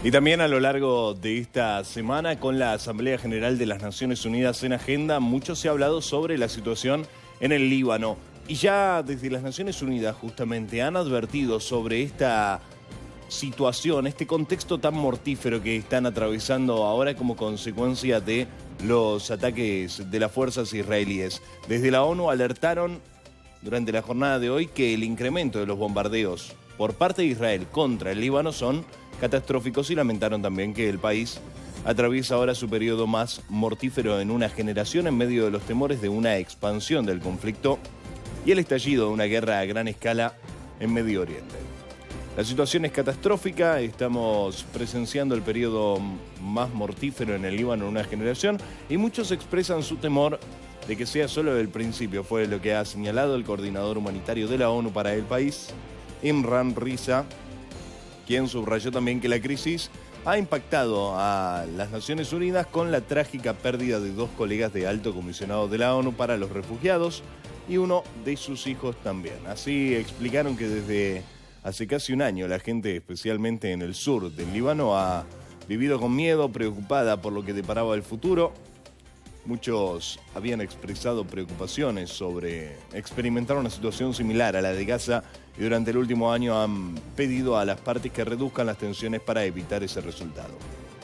Y también a lo largo de esta semana, con la Asamblea General de las Naciones Unidas en agenda, mucho se ha hablado sobre la situación en el Líbano. Y ya desde las Naciones Unidas justamente han advertido sobre esta situación, este contexto tan mortífero que están atravesando ahora como consecuencia de los ataques de las fuerzas israelíes. Desde la ONU alertaron durante la jornada de hoy que el incremento de los bombardeos por parte de Israel contra el Líbano son catastróficos y lamentaron también que el país atraviesa ahora su periodo más mortífero en una generación en medio de los temores de una expansión del conflicto y el estallido de una guerra a gran escala en Medio Oriente. La situación es catastrófica, estamos presenciando el periodo más mortífero en el Líbano en una generación y muchos expresan su temor de que sea solo el principio, fue lo que ha señalado el coordinador humanitario de la ONU para el país, Imran Riza, quien subrayó también que la crisis ha impactado a las Naciones Unidas con la trágica pérdida de 2 colegas de alto comisionado de la ONU para los refugiados y uno de sus hijos también. Así explicaron que desde hace casi un año la gente, especialmente en el sur del Líbano, ha vivido con miedo, preocupada por lo que deparaba el futuro. Muchos habían expresado preocupaciones sobre experimentar una situación similar a la de Gaza y durante el último año han pedido a las partes que reduzcan las tensiones para evitar ese resultado.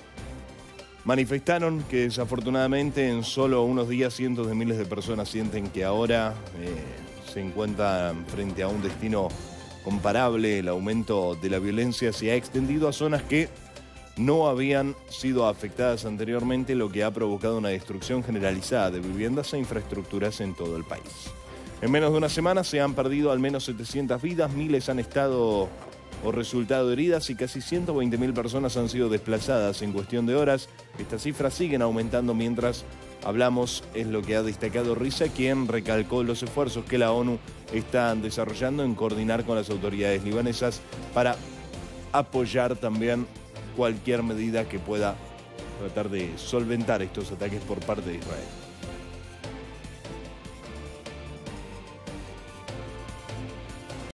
Manifestaron que desafortunadamente en solo unos días cientos de miles de personas sienten que ahora se encuentran frente a un destino comparable. El aumento de la violencia se ha extendido a zonas que no habían sido afectadas anteriormente, lo que ha provocado una destrucción generalizada de viviendas e infraestructuras en todo el país. En menos de una semana se han perdido al menos 700 vidas, miles han estado o resultado heridas y casi 120.000 personas han sido desplazadas en cuestión de horas. Estas cifras siguen aumentando mientras hablamos, es lo que ha destacado Riza, quien recalcó los esfuerzos que la ONU está desarrollando en coordinar con las autoridades libanesas para apoyar también cualquier medida que pueda tratar de solventar estos ataques por parte de Israel.